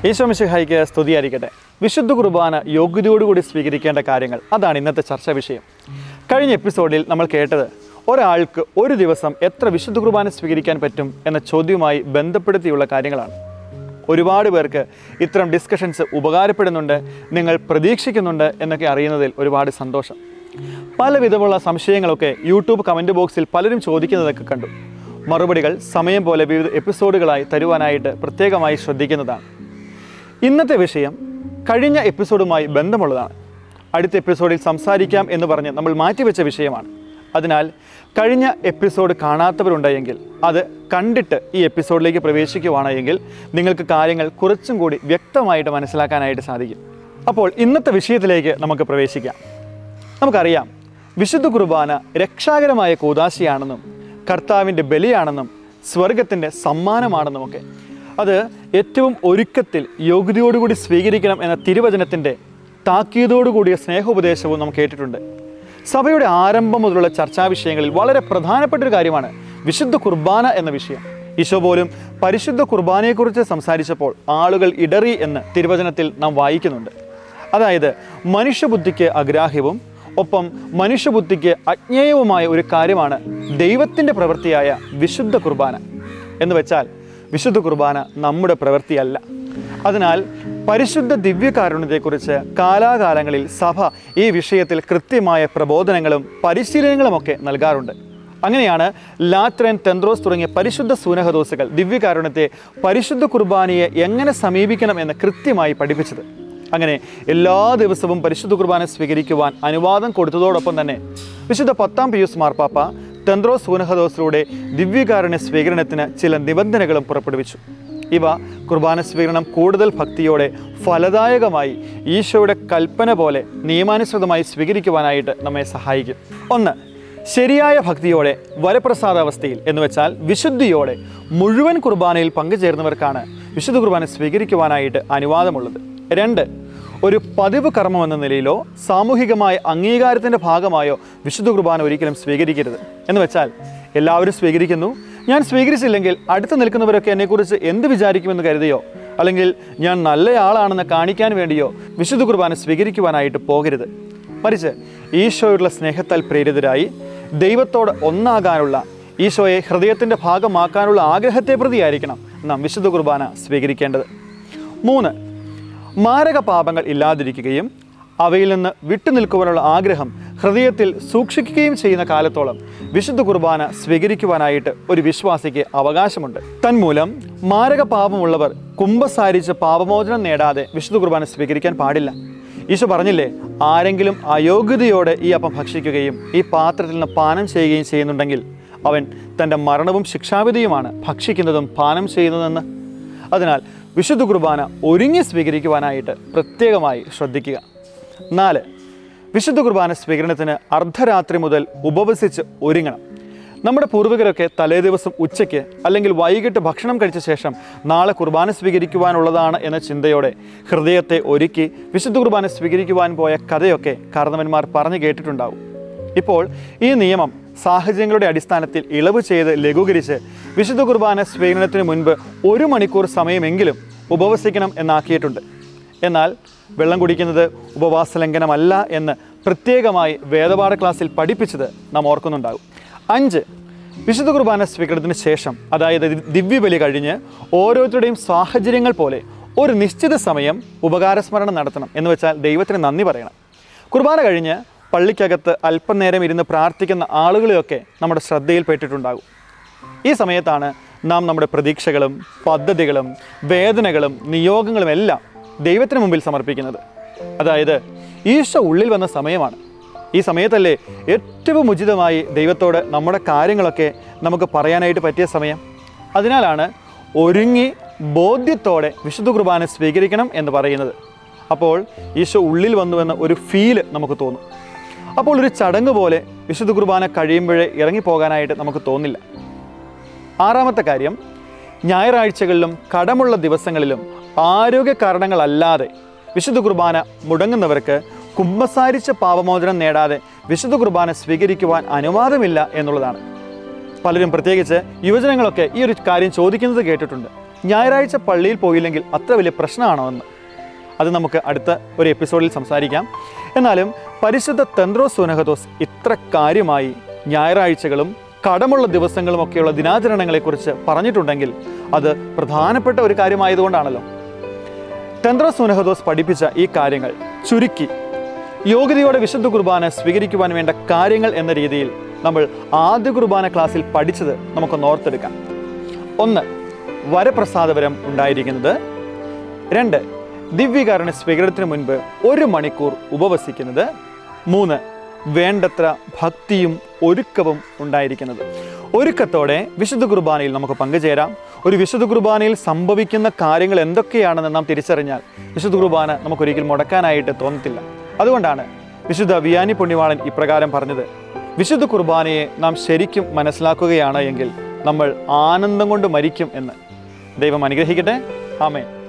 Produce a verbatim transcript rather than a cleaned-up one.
ഈശോ മിശിഹായ്ക്ക് സ്തുതിയായിരിക്കട്ടെ. വിശുദ്ധ കുർബാന യോഗ്യതയോടുകൂടി സ്വീകരിക്കേണ്ട കാര്യങ്ങൾ, അതാണ് ഇന്നത്തെ ചർച്ചാ വിഷയം. കഴിഞ്ഞ എപ്പിസോഡിൽ നമ്മൾ കേട്ടത് ഒരാൾക്ക് ഒരു ദിവസം എത്ര വിശുദ്ധ കുർബാന സ്വീകരിക്കാൻ പറ്റും എന്ന ചോദ്യവുമായി ബന്ധപ്പെടുത്തിയുള്ള കാര്യങ്ങളാണ്. ഒരുപാട് പേർക്ക് ഇത്തരം ഡിസ്കഷൻസ് ഉപകാരപ്പെടുന്നുണ്ട്, നിങ്ങൾ പ്രതീക്ഷിക്കുന്നുണ്ട് എന്നൊക്കെ അറിയുന്നതിൽ ഒരുപാട് സന്തോഷം. പല വിധമുള്ള സംശയങ്ങളൊക്കെ യൂട്യൂബ് കമൻറ്റ് ബോക്സിൽ പലരും ചോദിക്കുന്നതൊക്കെ കണ്ടു. മറുപടികൾ സമയം പോലെ വിവിധ എപ്പിസോഡുകളായി തരുവാനായിട്ട് പ്രത്യേകമായി ശ്രദ്ധിക്കുന്നതാണ്. ഇന്നത്തെ വിഷയം കഴിഞ്ഞ എപ്പിസോഡുമായി ബന്ധമുള്ളതാണ്. അടുത്ത എപ്പിസോഡിൽ സംസാരിക്കാം എന്ന് പറഞ്ഞ് നമ്മൾ മാറ്റിവെച്ച വിഷയമാണ്. അതിനാൽ കഴിഞ്ഞ എപ്പിസോഡ് കാണാത്തവരുണ്ടെങ്കിൽ അത് കണ്ടിട്ട് ഈ എപ്പിസോഡിലേക്ക് പ്രവേശിക്കുവാണെങ്കിൽ നിങ്ങൾക്ക് കാര്യങ്ങൾ കുറച്ചും കൂടി വ്യക്തമായിട്ട് മനസ്സിലാക്കാനായിട്ട് സാധിക്കും. അപ്പോൾ ഇന്നത്തെ വിഷയത്തിലേക്ക് നമുക്ക് പ്രവേശിക്കാം. നമുക്കറിയാം, വിശുദ്ധ കുർബാന രക്ഷാകരമായ കൂദാശയാണെന്നും കർത്താവിൻ്റെ ബലിയാണെന്നും സ്വർഗത്തിൻ്റെ സമ്മാനമാണെന്നുമൊക്കെ. അത് ഏറ്റവും ഒരുക്കത്തിൽ യോഗ്യതയോടുകൂടി സ്വീകരിക്കണം എന്ന തിരുവചനത്തിൻ്റെ താക്കീതോടുകൂടിയ സ്നേഹോപദേശവും നാം കേട്ടിട്ടുണ്ട്. സഭയുടെ ആരംഭം മുതലുള്ള ചർച്ചാ വിഷയങ്ങളിൽ വളരെ പ്രധാനപ്പെട്ടൊരു കാര്യമാണ് വിശുദ്ധ കുർബാന എന്ന വിഷയം. ഈശോ പോലും പരിശുദ്ധ കുർബാനയെക്കുറിച്ച് സംസാരിച്ചപ്പോൾ ആളുകൾ ഇടറി എന്ന് തിരുവചനത്തിൽ നാം വായിക്കുന്നുണ്ട്. അതായത് മനുഷ്യബുദ്ധിക്ക് അഗ്രാഹ്യവും ഒപ്പം മനുഷ്യബുദ്ധിക്ക് അജ്ഞേയവുമായ ഒരു കാര്യമാണ് ദൈവത്തിൻ്റെ പ്രവൃത്തിയായ വിശുദ്ധ കുർബാന. എന്ന് വെച്ചാൽ വിശുദ്ധ കുർബാന നമ്മുടെ പ്രവൃത്തിയല്ല. അതിനാൽ പരിശുദ്ധ ദിവ്യകാരുണ്യത്തെക്കുറിച്ച് കാലാകാലങ്ങളിൽ സഭ ഈ വിഷയത്തിൽ കൃത്യമായ പ്രബോധനങ്ങളും പരിശീലനങ്ങളുമൊക്കെ നൽകാറുണ്ട്. അങ്ങനെയാണ് ലാത്രൻ, തെന്ത്രോസ് തുടങ്ങിയ പരിശുദ്ധ സൂനഹദോസുകൾ ദിവ്യകാരുണ്യത്തെ പരിശുദ്ധ കുർബാനയെ എങ്ങനെ സമീപിക്കണം എന്ന് കൃത്യമായി പഠിപ്പിച്ചത്. അങ്ങനെ എല്ലാ ദിവസവും പരിശുദ്ധ കുർബാന സ്വീകരിക്കുവാൻ അനുവാദം കൊടുത്തതോടൊപ്പം തന്നെ വിശുദ്ധ പത്താം പിയൂസ് മാർപ്പാപ്പ തെന്ത്രോസ് സൂനഹദോസിലൂടെ ദിവ്യകാരുണ്യ സ്വീകരണത്തിന് ചില നിബന്ധനകളും പുറപ്പെടുവിച്ചു. ഇവ കുർബാന സ്വീകരണം കൂടുതൽ ഭക്തിയോടെ ഫലദായകമായി ഈശോയുടെ കൽപ്പന പോലെ നിയമാനുസൃതമായി സ്വീകരിക്കുവാനായിട്ട് നമ്മെ സഹായിക്കും. ഒന്ന്, ശരിയായ ഭക്തിയോടെ വരപ്രസാദാവസ്ഥയിൽ എന്ന് വെച്ചാൽ വിശുദ്ധിയോടെ മുഴുവൻ കുർബാനയിൽ പങ്കുചേർന്നവർക്കാണ് വിശുദ്ധ കുർബാന സ്വീകരിക്കുവാനായിട്ട് അനുവാദമുള്ളത്. രണ്ട്, ഒരു പതിവ് കർമ്മം എന്ന നിലയിലോ സാമൂഹികമായ അംഗീകാരത്തിൻ്റെ ഭാഗമായോ വിശുദ്ധ കുർബാന ഒരിക്കലും സ്വീകരിക്കരുത്. എന്ന് വെച്ചാൽ എല്ലാവരും സ്വീകരിക്കുന്നു, ഞാൻ സ്വീകരിച്ചില്ലെങ്കിൽ അടുത്ത് നിൽക്കുന്നവരൊക്കെ എന്നെക്കുറിച്ച് എന്ത് വിചാരിക്കുമെന്ന് കരുതിയോ അല്ലെങ്കിൽ ഞാൻ നല്ലയാളാണെന്ന് കാണിക്കാൻ വേണ്ടിയോ വിശുദ്ധ കുർബാന സ്വീകരിക്കുവാനായിട്ട് പോകരുത്. മറിച്ച് ഈശോയുള്ള സ്നേഹത്താൽ പ്രേരിതരായി ദൈവത്തോട് ഒന്നാകാനുള്ള, ഈശോയെ ഹൃദയത്തിൻ്റെ ഭാഗമാക്കാനുള്ള ആഗ്രഹത്തെ പ്രതിയായിരിക്കണം നാം വിശുദ്ധ കുർബാന സ്വീകരിക്കേണ്ടത്. മൂന്ന്, മാരക പാപങ്ങൾ ഇല്ലാതിരിക്കുകയും അവയിൽ നിന്ന് വിട്ടുനിൽക്കുവാനുള്ള ആഗ്രഹം ഹൃദയത്തിൽ സൂക്ഷിക്കുകയും ചെയ്യുന്ന കാലത്തോളം വിശുദ്ധ കുർബാന സ്വീകരിക്കുവാനായിട്ട് ഒരു വിശ്വാസിക്ക് അവകാശമുണ്ട്. തന്മൂലം മാരക പാപമുള്ളവർ കുമ്പസാരിച്ച് പാപമോചനം നേടാതെ വിശുദ്ധ കുർബാന സ്വീകരിക്കാൻ പാടില്ല. ഈശോ പറഞ്ഞില്ലേ, ആരെങ്കിലും അയോഗ്യതയോടെ ഈ അപ്പം ഭക്ഷിക്കുകയും ഈ പാത്രത്തിൽ നിന്ന് പാനം ചെയ്യുകയും ചെയ്യുന്നുണ്ടെങ്കിൽ അവൻ തൻ്റെ മരണവും ശിക്ഷാവിധിയുമാണ് ഭക്ഷിക്കുന്നതും പാനം ചെയ്യുന്നതെന്ന്. അതിനാൽ വിശുദ്ധ കുർബാന ഒരുങ്ങി സ്വീകരിക്കുവാനായിട്ട് പ്രത്യേകമായി ശ്രദ്ധിക്കുക. നാല്, വിശുദ്ധ കുർബാന സ്വീകരണത്തിന് അർദ്ധരാത്രി മുതൽ ഉപവസിച്ച് ഒരുങ്ങണം. നമ്മുടെ പൂർവികരൊക്കെ തലേ ദിവസം ഉച്ചയ്ക്ക് അല്ലെങ്കിൽ വൈകിട്ട് ഭക്ഷണം കഴിച്ച ശേഷം നാളെ കുർബാന സ്വീകരിക്കുവാനുള്ളതാണ് എന്ന ചിന്തയോടെ ഹൃദയത്തെ ഒരുക്കി വിശുദ്ധ കുർബാന സ്വീകരിക്കുവാൻ പോയ കഥയൊക്കെ കാരണവന്മാർ പറഞ്ഞു കേട്ടിട്ടുണ്ടാവും. ഇപ്പോൾ ഈ നിയമം സാഹചര്യങ്ങളുടെ അടിസ്ഥാനത്തിൽ ഇളവ് ചെയ്ത് ലഘൂകരിച്ച് വിശുദ്ധ കുർബാന സ്വീകരണത്തിന് മുൻപ് ഒരു മണിക്കൂർ സമയമെങ്കിലും ഉപവസിക്കണം എന്നാക്കിയിട്ടുണ്ട്. എന്നാൽ വെള്ളം കുടിക്കുന്നത് ഉപവാസ ലംഘനമല്ല എന്ന് പ്രത്യേകമായി വേദപാഠ ക്ലാസ്സിൽ പഠിപ്പിച്ചത് നാം ഓർക്കുന്നുണ്ടാകും. അഞ്ച്, വിശുദ്ധ കുർബാന സ്വീകരണത്തിന് ശേഷം, അതായത് ദിവ്യബലി കഴിഞ്ഞ് ഓരോരുത്തരുടെയും സാഹചര്യങ്ങൾ പോലെ ഒരു നിശ്ചിത സമയം ഉപകാരസ്മരണം നടത്തണം. എന്ന് വെച്ചാൽ ദൈവത്തിന് നന്ദി പറയണം. കുർബാന കഴിഞ്ഞ് പള്ളിക്കകത്ത് അല്പനേരം ഇരുന്ന് പ്രാർത്ഥിക്കുന്ന ആളുകളെയൊക്കെ നമ്മുടെ ശ്രദ്ധയിൽപ്പെട്ടിട്ടുണ്ടാകും. ഈ സമയത്താണ് നാം നമ്മുടെ പ്രതീക്ഷകളും പദ്ധതികളും വേദനകളും നിയോഗങ്ങളും എല്ലാം ദൈവത്തിന് മുമ്പിൽ സമർപ്പിക്കുന്നത്. അതായത് ഈശോ ഉള്ളിൽ വന്ന സമയമാണ്. ഈ സമയത്തല്ലേ ഏറ്റവും ഉചിതമായി ദൈവത്തോട് നമ്മുടെ കാര്യങ്ങളൊക്കെ നമുക്ക് പറയാനായിട്ട് പറ്റിയ സമയം. അതിനാലാണ് ഒരുങ്ങി ബോധ്യത്തോടെ വിശുദ്ധ കുർബാന സ്വീകരിക്കണം എന്ന് പറയുന്നത്. അപ്പോൾ ഈശോ ഉള്ളിൽ വന്നുവെന്ന ഒരു ഫീല് നമുക്ക് തോന്നും. അപ്പോൾ ഒരു ചടങ്ങ് പോലെ വിശുദ്ധ കുർബാന കഴിയുമ്പോഴേ ഇറങ്ങിപ്പോകാനായിട്ട് നമുക്ക് തോന്നില്ല. ആറാമത്തെ കാര്യം, ഞായറാഴ്ചകളിലും കടമുള്ള ദിവസങ്ങളിലും ആരോഗ്യ കാരണങ്ങളല്ലാതെ വിശുദ്ധ കുർബാന മുടങ്ങുന്നവർക്ക് കുമ്പസാരിച്ച പാപമോചനം നേടാതെ വിശുദ്ധ കുർബാന സ്വീകരിക്കുവാൻ അനുവാദമില്ല എന്നുള്ളതാണ്. പലരും, പ്രത്യേകിച്ച് യുവജനങ്ങളൊക്കെ ഈ ഒരു കാര്യം ചോദിക്കുന്നത് കേട്ടിട്ടുണ്ട്. ഞായറാഴ്ച പള്ളിയിൽ പോയില്ലെങ്കിൽ അത്ര വലിയ പ്രശ്നമാണോ എന്ന്? അത് നമുക്ക് അടുത്ത ഒരു എപ്പിസോഡിൽ സംസാരിക്കാം. എന്നാലും പരിശുദ്ധ തെന്ത്രോസ് സുനഹദോസ് ഇത്ര കാര്യമായി ഞായറാഴ്ചകളും കടമുള്ള ദിവസങ്ങളുമൊക്കെയുള്ള ദിനാചരണങ്ങളെക്കുറിച്ച് പറഞ്ഞിട്ടുണ്ടെങ്കിൽ അത് പ്രധാനപ്പെട്ട ഒരു കാര്യമായതുകൊണ്ടാണല്ലോ. തെന്ത്രോസ് സുനഹദോസ് പഠിപ്പിച്ച ഈ കാര്യങ്ങൾ ചുരുക്കി യോഗ്യതയോടെ വിശുദ്ധ കുർബാന സ്വീകരിക്കുവാൻ വേണ്ട കാര്യങ്ങൾ എന്ന രീതിയിൽ നമ്മൾ ആദ്യ കുർബാന ക്ലാസ്സിൽ പഠിച്ചത് നമുക്കൊന്ന് ഓർത്തെടുക്കാം. ഒന്ന്, വരപ്രസാദപരം ഉണ്ടായിരിക്കുന്നത്. രണ്ട്, ദിവ്യകാരുണ്യ സ്വീകരണത്തിന് മുൻപ് ഒരു മണിക്കൂർ ഉപവസിക്കുന്നത്. മൂന്ന്, വേണ്ടത്ര ഭക്തിയും ഒരുക്കവും ഉണ്ടായിരിക്കുന്നത്. ഒരുക്കത്തോടെ വിശുദ്ധ കുർബാനയിൽ നമുക്ക് പങ്കുചേരാം. ഒരു വിശുദ്ധ കുർബാനയിൽ സംഭവിക്കുന്ന കാര്യങ്ങൾ എന്തൊക്കെയാണെന്ന് നാം തിരിച്ചറിഞ്ഞാൽ വിശുദ്ധ കുർബാന നമുക്കൊരിക്കലും മുടക്കാനായിട്ട് തോന്നത്തില്ല. അതുകൊണ്ടാണ് വിശുദ്ധ വിയാനി പുണ്യവാളൻ ഇപ്രകാരം പറഞ്ഞത്: വിശുദ്ധ കുർബാനയെ നാം ശരിക്കും മനസ്സിലാക്കുകയാണ് എങ്കിൽ നമ്മൾ ആനന്ദം കൊണ്ട് മരിക്കും എന്ന്. ദൈവം അനുഗ്രഹിക്കട്ടെ. ആമേൻ.